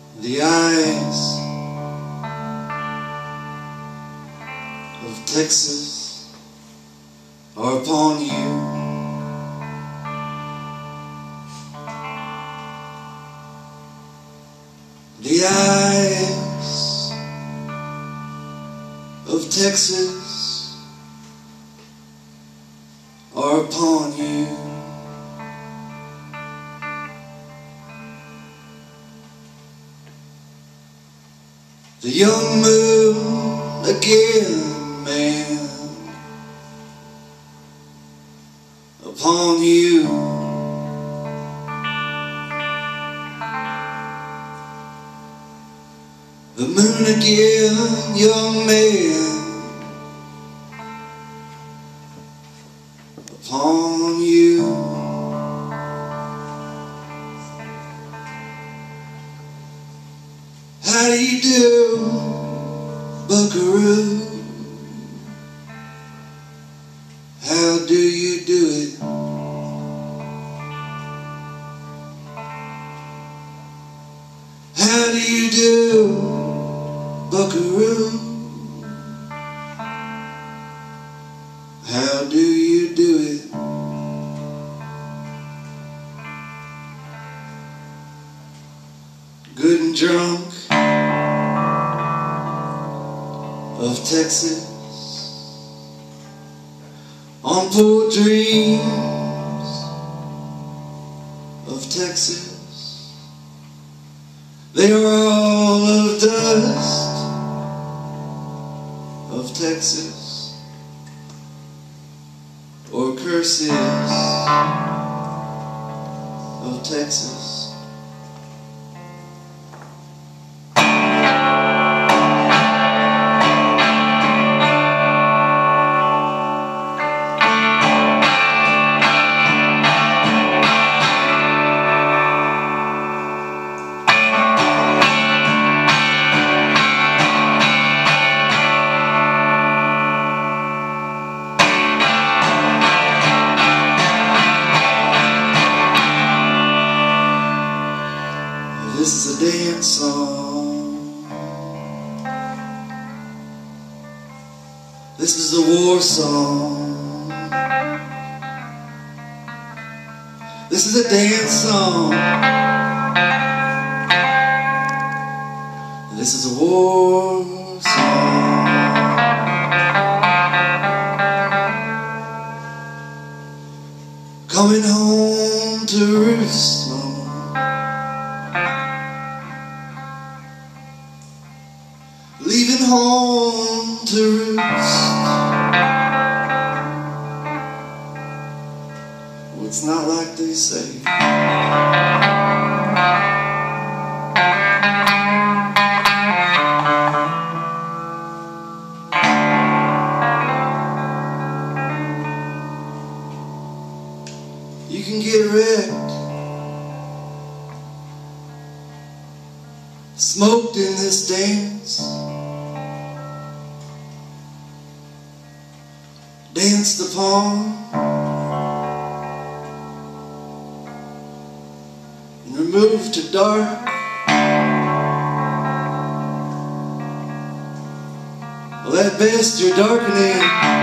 The eyes of Texas are upon you. The eyes of Texas are upon you. The young moon again, man, upon you. The moon again, young man, upon you. How do you do, buckaroo? How do you do it? How do you do, buckaroo? How do you do it? Good and drunk of Texas, on poor dreams of Texas. They are all of dust of Texas, or curses of Texas. This is a dance song. This is a war song. This is a dance song. This is a war song. Coming home to roost, Mama. Leaving home to roost. Well, it's not like they say. You can get wrecked, smoked in this dance, danced upon, and removed to dark. Well, at best you're darkening.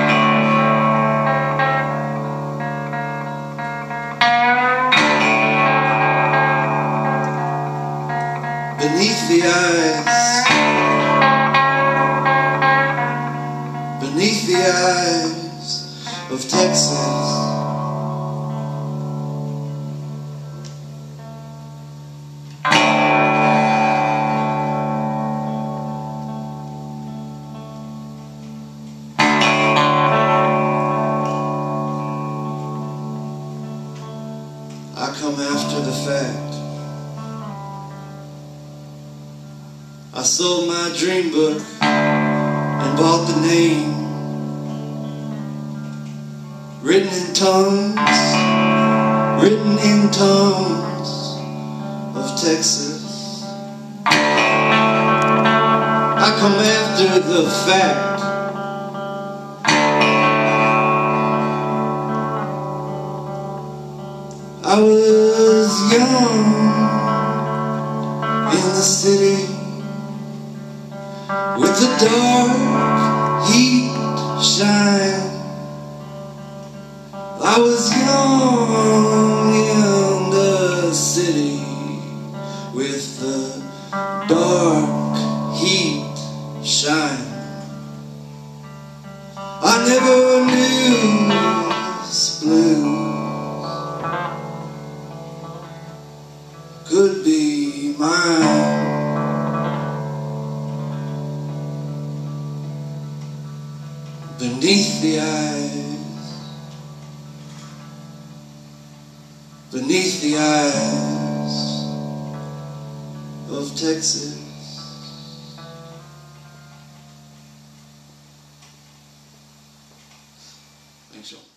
Beneath the eyes, beneath the eyes of Texas. I come after the fact. I sold my dream book and bought the name, written in tongues of Texas. I come after the fact. I was young in in the city with the dark heat shine. I was young in the city with the dark heat shine. I never knew this blue could be mine. Beneath the eyes, beneath the eyes of Texas. Thanks, y'all.